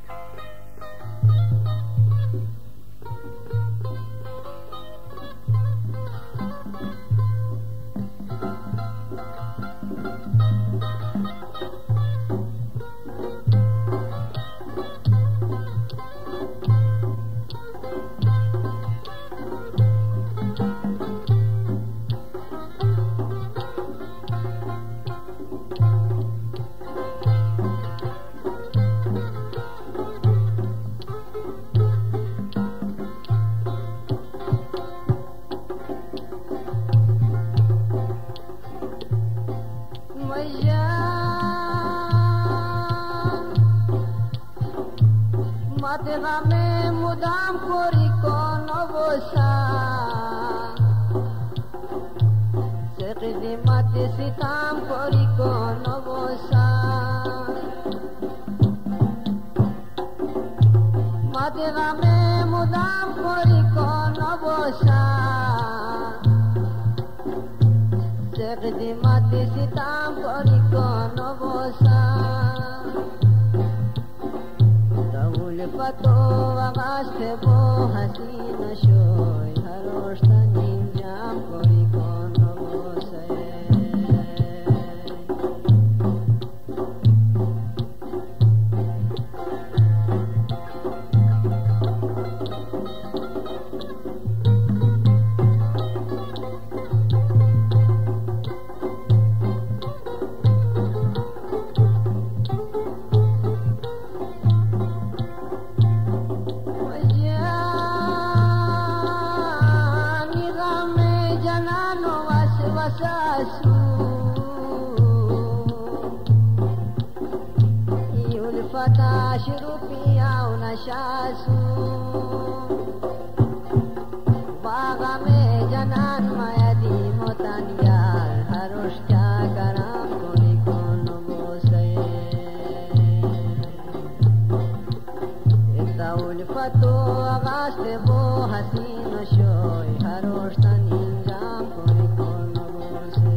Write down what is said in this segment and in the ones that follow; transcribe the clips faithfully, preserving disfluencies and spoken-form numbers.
غم مدام خوری کن و بوسا سقدی مت ستام خوری کن و بوسا مت غم مدام خوری کن و بوسا سقدی مت ستام خوری کن و بوسا فتو وقت بو حسین شوی هروشتن اینجام کوری کن و بوسه فتاش روپیا و نشاسو باغا میں جنان میدی موتانیال ہروش کیا کرام کوئی کون بوسے اتاول فتو آغاست بو حسین شوی ہروش تن انجام کوئی کون بوسے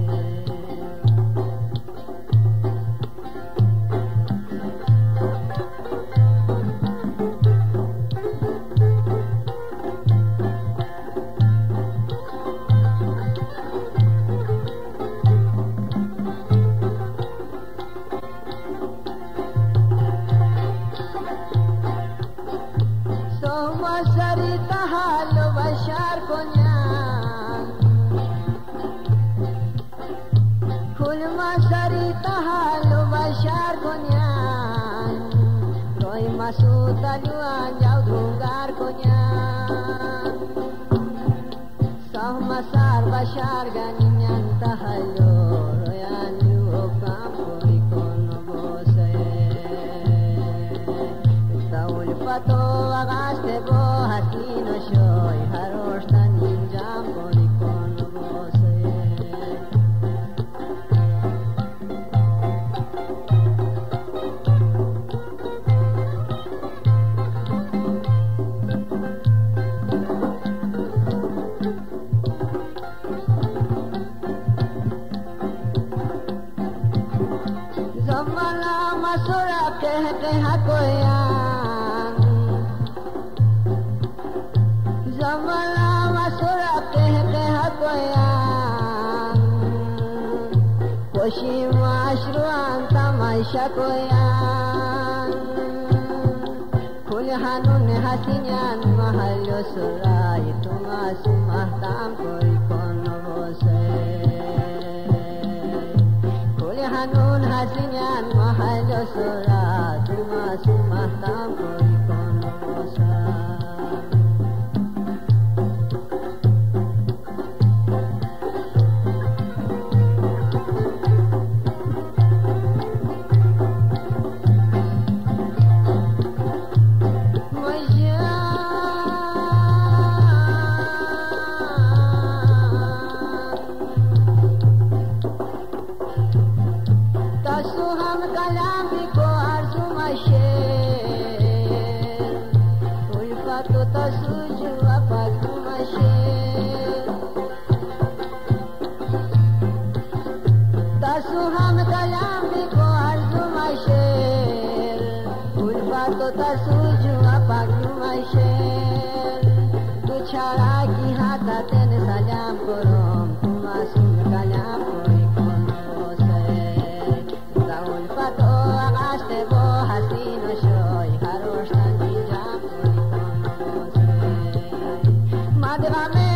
Masuk taluan jauh dunggar konyan Sah masar bashar ganinyan tahayo Royan lukam kori kono bose Taul pato agaste bo hasino shoy Harosh tanin jam kori kono bose कहते हैं कोयान जमला मसुरा कहते हैं कोयान खुशी माशरुआन तमाशा कोयान खुल हानुन हसीनान महलो सुराय तुमा सुमहताम कोई कौन बोसे खुल हानुन हसीनान महलो सुराय Masuk mahtam koi kono bosa Tota suju apak numaishen tu chara ki hata ten salam korom tu masuk kalam koi konose zaun pato agaste bo hasino shoy harosh tan jam koi konose madhva